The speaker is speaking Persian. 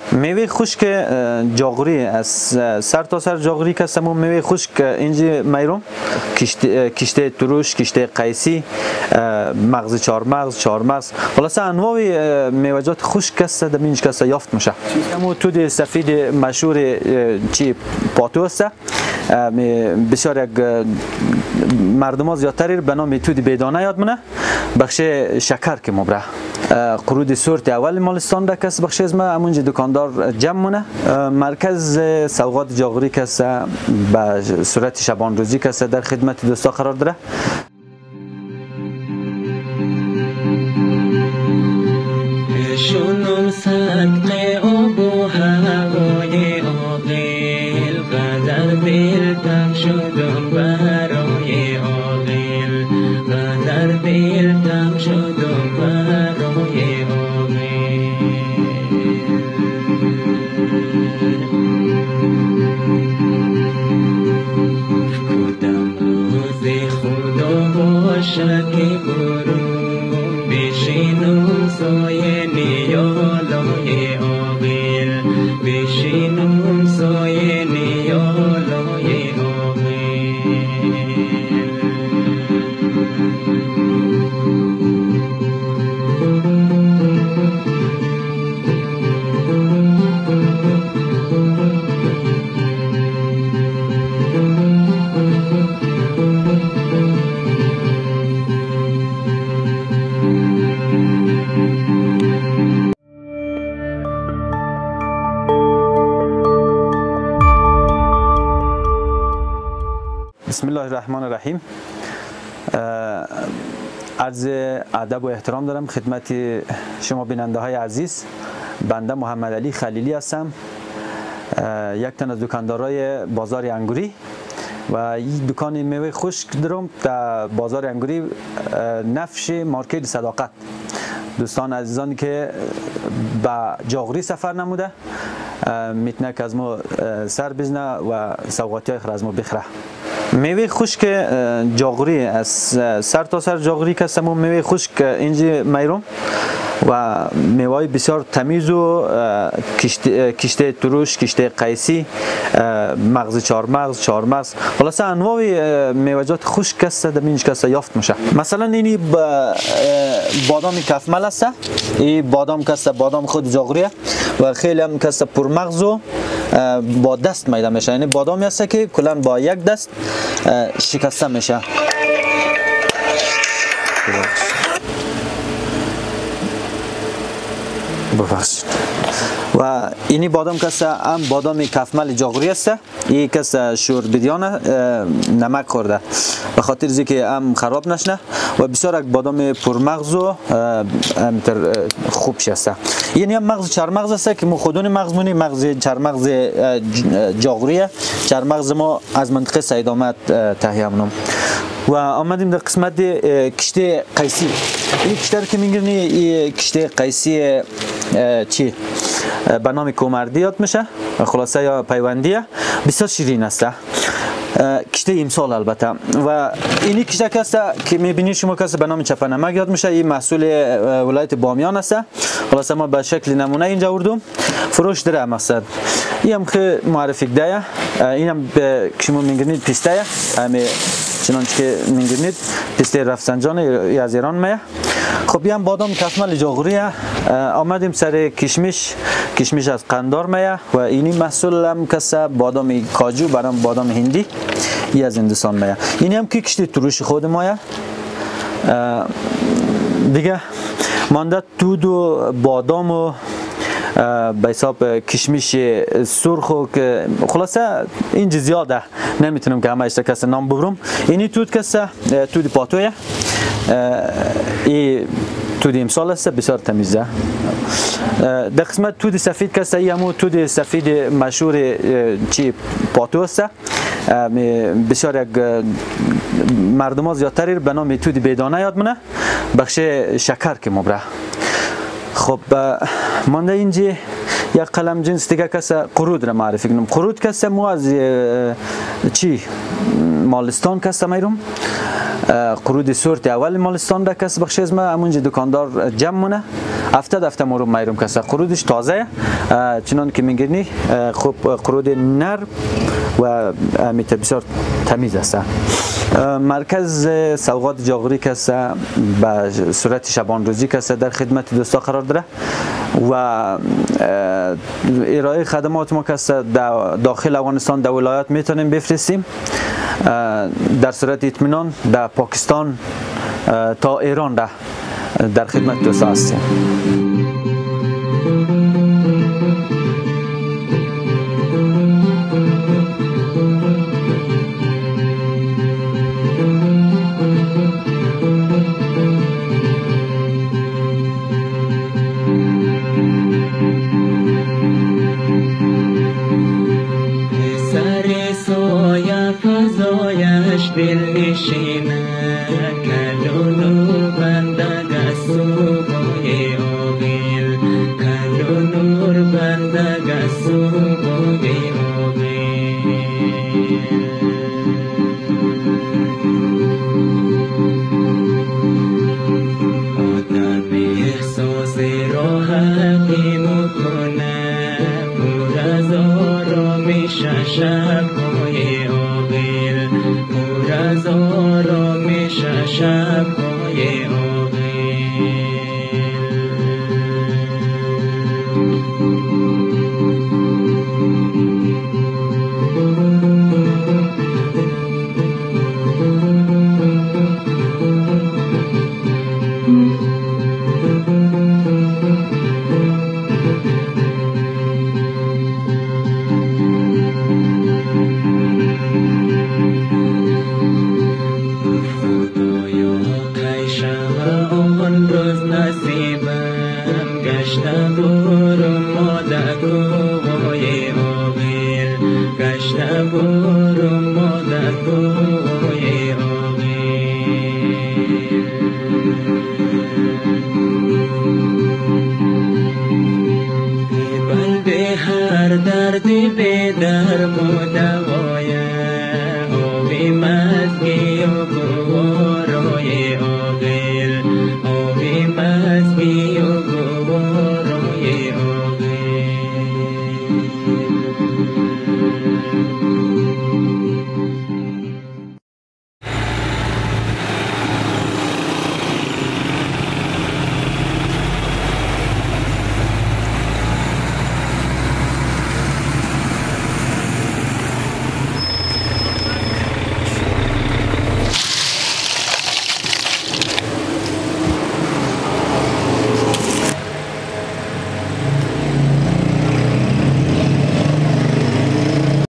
میوه خشک جاغوری از سر تا سر جاغوری کسمون میوه خشک اینجا میرم کشته تروش، کشته قیسی، مغز چهارمغز خلاصه انواع میوه‌جات خشک کسته در اینجا کسته یافت میشه. اما تود سفید مشهور چی پاتو است، بسیار یک مردم ها زیادتری به نام تود بیدانه یاد منه، بخش شکر که مبره قرود سورت اول مالستان ده کس بخش از ما همونجا دکاندار جمع مونه. مرکز سوغات جاغوری کس به صورت شبان روزی کس در خدمت دوستا قرار داره. شنو صدق آب و هوای عاقل قدر دلتم شدم برای عاقل قدر دلتم شدم برای عاقل کدام روز خدا باشد که برون بشینم سایه نیالای عاقل بشینم سایه نیالای عاقل بسم الله الرحمن الرحیم. عرض ادب و احترام دارم خدمت شما بیننده های عزیز. بنده محمد علی خلیلی هستم، یک تن از دکاندارای بازار انگوری و این دکان میوه خشک دارم در بازار انگوری نفش مارکت صداقت. دوستان عزیزانی که به جاغوری سفر نموده میتونه که از ما سر بزنه و سوغاتی های خر از ما بخره. میوه خشک جاغوری از سر تا سر جاغوری کسمون میوه خشک اینجا میرم و میوه بسیار تمیز و کشته تروش، کشته قیسی، مغز چهارمغز خلاصه انواع میوه‌جات خشک است در اینجا کسته یافت میشه. مثلا اینی بادام کفمل است، این بادام کسته بادام خود جاغوریه و خیلی هم کسته پرمغز و با دست میده میشه، یعنی بادامی است که کلا با یک دست شکسته میشه. ببخشید. و اینی بادام کسه هم بادام کفمل جاغوری است، این کسه شور بدیانه نمک خورده به خاطر از اینکه هم خراب نشنه و بسیار یک بادام پرمغز و خوب شسته. یعنی هم مغز چرمغز است که ما خودون مغزمونی مغز چرمغز جاغوریه. چرمغز ما از منطقه سید آمد تهیه منم و آمدیم در قسمت کشته قیسی. این کشته که میگیرنی کشته قیسی چی به نام کومردی یاد میشه، خلاصه یا پیوندیه، بسیار شیرین است. کشته امسال البته و اینی کشته کسته که میبینید شما کسته به نام چپنمک یاد میشه. این محصول ولایت بامیان است. خلاصه ما به شکل نمونه اینجا آوردم، فروش داره مقصد. این هم که معرفی ده، این هم به شما میگیرید پیسته، همه چنانچه که میگیرید پیسته رفسنجان از ایران میه. خب این هم بادام کفمل جاغوریه. آمدیم سر کشمش از قندار میه و اینی محصول هم کسه بادام کاجو برام بادام هندی ای از هندوستان میه. اینی هم که کشتی تروش خود مایه دیگه مانده دود و بادام و به حساب کشمش سرخ و که خلاصه اینجا زیاده نمیتونم که همه اشتا کسه نام ببرم. اینی تود کسه تود پاتویه، این تود امسال است بسیار تمیزه. در قسمت تود سفید کسه ای همون تود سفید مشهور چی پاتو است، بسیار یک مردم ها زیادتری به نام تود بیدانه یاد منه، بخش شکر که مبره. خب مانده اینجا یک قلم جنس دیگه کسه قرود را معرفی کنم. قرود کسه مو از چی مالستان کسه میرم قرود سورت اول مالستان را کس بخشیز ما همونجا دکاندار جمع مونه هفته ما رو میرم کس قرودش تازه چنان که میگنی خوب قرود نر و میتر بسیار تمیز است. مرکز سوغات جاغوری کس به صورت شبان روزی کس در خدمت دوستا قرار داره و ارائه خدمات ما کس داخل افغانستان در ولایات میتونیم بفرستیم در صورت اطمینان در پاکستان تا ایران در خدمت دوستا هستیم. دل نشینه کلونو بندگه صوبای آبیل کلونور بندگه صوبای آبیل آدم احساس راحتی مکنه پر از آرامیش شب